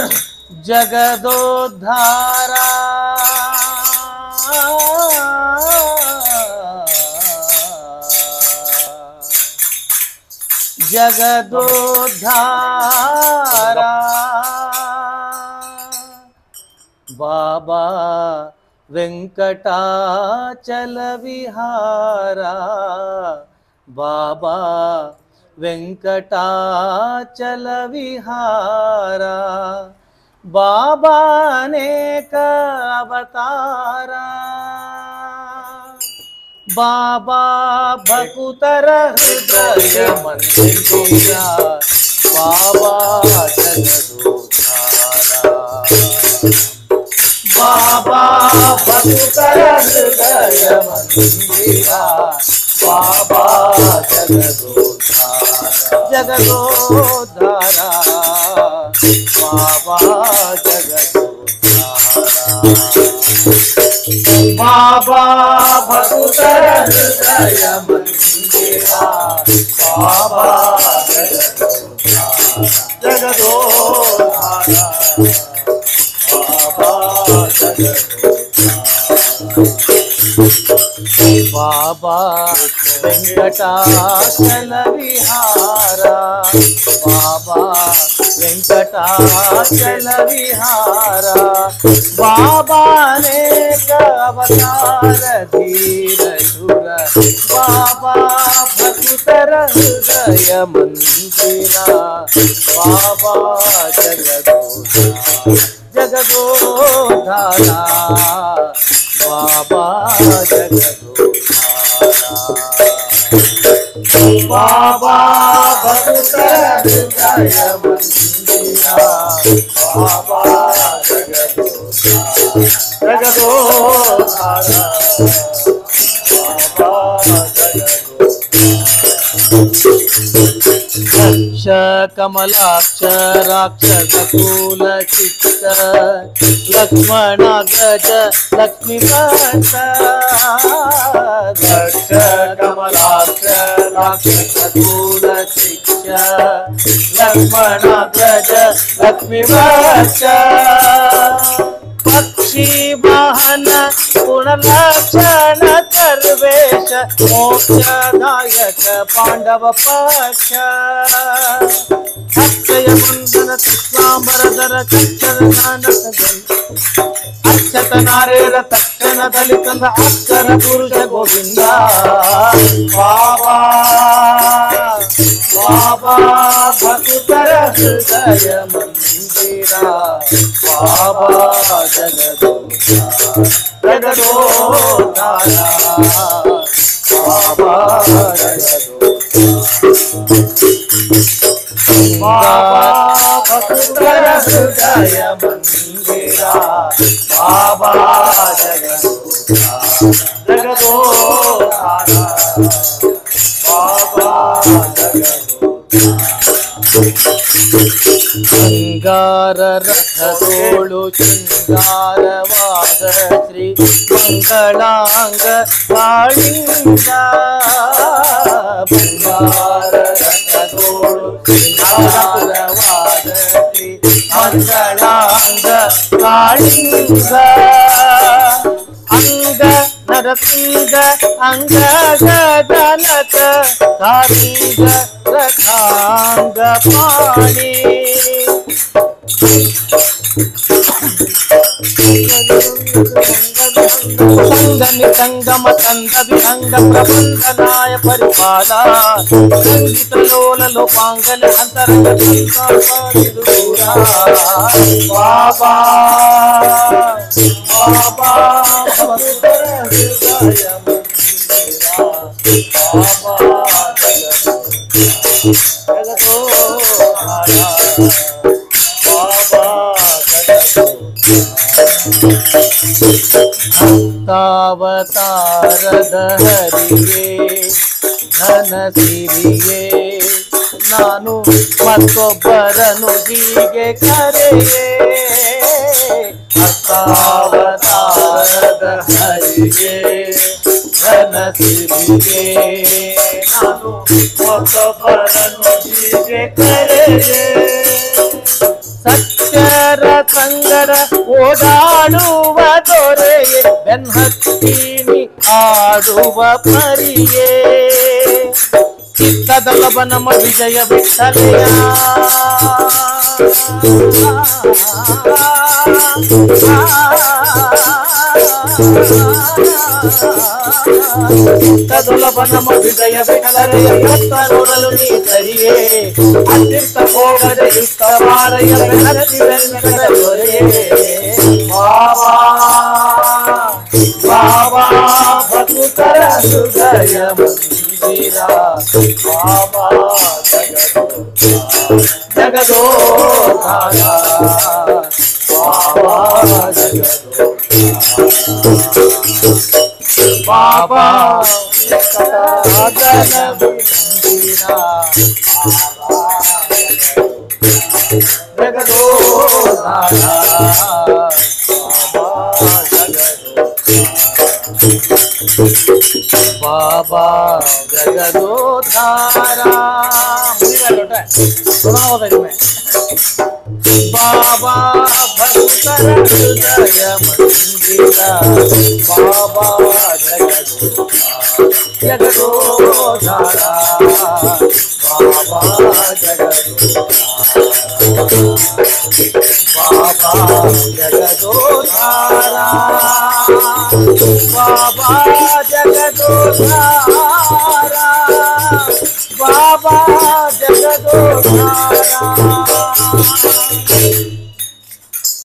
जगदोद्धारा जगदोद्धारा बाबा वेंकटाचल विहारा बाबा वेंकटाचल विहारा बाबा अनेक अवतारा बाबा भकुतर हृदय मंदिरा बाबा जगदोद्धारा बाबा भकुतर हृदय मंदिरा बाबा जगदोद्धारा बाबा जगदोद्धारा बाबा भकुतर हृदय मंदिरा बाबा जगदोद्धारा बाबा वेंकटाचल विहारा बाबा वेंकटाचल विहारा बाबा अनेक अवतार धीर शूर बाबा भकुतर हृदय मंदिरा बाबा जगदोद्धारा बाबा जगदोद्धारा बाबा भकुतर हृदय मंदिरा बाबा जगदोद्धारा बाबा रक्ष कमलाक्ष राक्षसकूल चित्त लक्ष्मणाग्रज लक्ष्मीकांत रक्ष कमलाक्ष राक्षसकूल चित्त लक्ष्मणाग्रज लक्ष्मीकांत पक्षी वाहन गुणलक्षण सर्वेश मोक्षदायक पांडव पक्ष अक्षय बंधन कृष्णांबरधर चक्षर अक्षत नारेर तक्षण दलित अक्षर पुरुष गोविंद बाबा बाबा भकुतर हृदय मंदिरा बाबा जगदोद्धारा बाबा बाबा भकुतर हृदय मंदिरा बाबा जगदोद्धारा बाबा अंगार रथ तोळु चिंगारवाद श्री मंगलांग काळिंग अंगार रथ तोळु चिंगारवाद श्री मंगलांग काळिंग अंग नरसिंग अंग गगनत कारिंग रथांग पाणी संगम संगम कंद विहंग प्रबंधनाय परिपाला संगीत लोल लोपांगल अंतरंग दूरा बाबा बाबा भकुतर हृदय मंदिरा बाबा जगदोद्धारा भक्तावतार हरिये धन सिरिये नानु मತ್ತೊಬ್ಬರನು ಹೀಗೆ ಕರೆಯೇ ಭಕ್ತಾವತಾರ ಹರಿಯೇ ಧನ ಸಿರಿಯೇ ನಾನು ಮತ್ತೊಬ್ಬರನು ಹೀಗೆ ಕರೆಯೇ ಸತ್ಯರ ಸಂಗಡ ಓಡಾಡುವ ದೊರೆಯೇ ಬೆನ್ಹತ್ತೀನಿ ಆಡುವ ಪರಿಯೇ ಚಿತ್ತದಲ್ಲಭ ನಮ್ಮ ವಿಜಯ ವಿಠಲೆಯ ಚಿತ್ತದಲ್ಲಭ ನಮ್ಮ ವಿಜಯ ವಿಠಲೆಯ ಎತ್ತ ನೋಡಲು ನೀ ಸರಿಯೇ ಅತ್ಯುತ್ತ ಹೋಗದ ಯುಕ್ತ ಮಾರಯ ಬೆನ್ನತ್ತಿ ಬೆನ್ನಡ ದೊರೆಯೇ ಬಾಬಾ ಬಾಬಾ ಭಕ್ತರ ಹೃದಯ ಮಂದಿರ ಬಾಬಾ ಜಗದೋಧಾರ ಬಾಬಾ ಬಾಬಾ ಸಾಧನ ಮಂದಿರ ಜಗದೋಧಾರ बाबा जगदोधारा बाबा भक्तर हृदय मंदिरा बाबा जगदोधारा बाबा बाबा जगदोधारा बाबा जगदोधारा बाबा जगदोधारा